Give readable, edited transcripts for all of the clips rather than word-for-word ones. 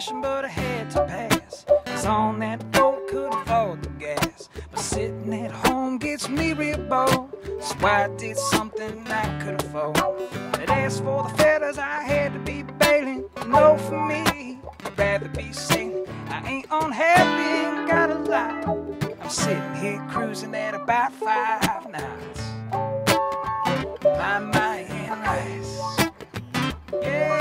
fishing, but I had to pass. 'Cause on that boat could afford the gas. But sitting at home gets me real bored. So I did something I could afford. But as for the fellas, I had to be bailing. No, for me, I'd rather be sailing. I ain't unhappy, ain't got a lot. I'm sitting here cruising at about 5 knots. Mahi-Mahi and Rice. Yeah.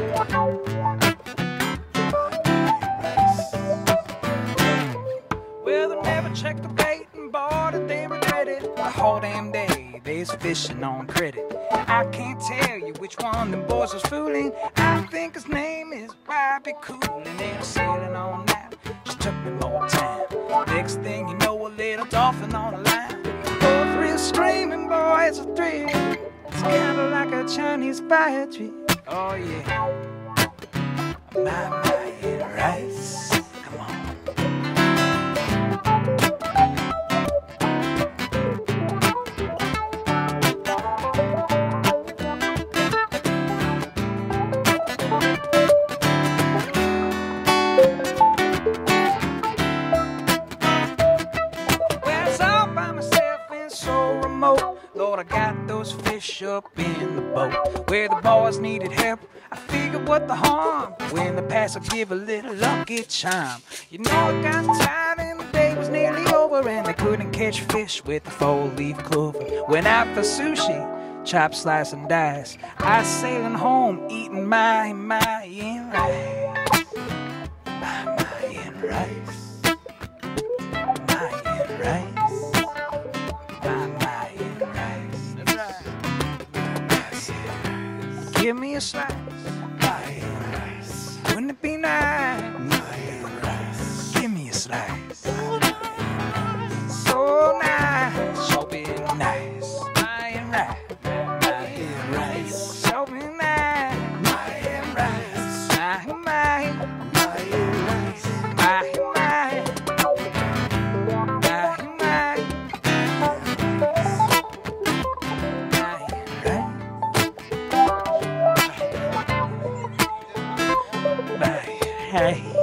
Well, they never checked the bait and boy, did they regret it. The whole damn day, they's fishing on credit. I can't tell you which one them boys was fooling. I think his name is Bobby Cool, and they were sailing on that. Just took me more time. Next thing you know, a little dolphin on the line. Both real screaming, boy, it's a thrill. It's kinda like a Chinese fire tree. Oh yeah, Mahi-Mahi and Rice. Come on. Well, it's all by myself and so remote. Lord, I got those fish up in the boat where the boys needed help. I figured what the harm when the passer give a little lucky charm. You know, I got tired and the day was nearly over, and they couldn't catch fish with the 4-leaf clover. Went out for sushi, chop, slice, and dice. I sailing home eating Mahi-Mahi and Rice. Mahi-Mahi and Rice. Mahi and Rice. Mahi-Mahi and Rice. That's right. Give me a slice. Mahi and Rice. Wouldn't it be nice? Mahi and Rice. Give me a slice. So nice. So be nice. Mahi and Rice. Mahi and Rice. So be nice. Mahi and Rice. Mahi-Mahi. Mahi and Rice. Mahi-Mahi. Mahi-Mahi. Mahi and Rice. Hey.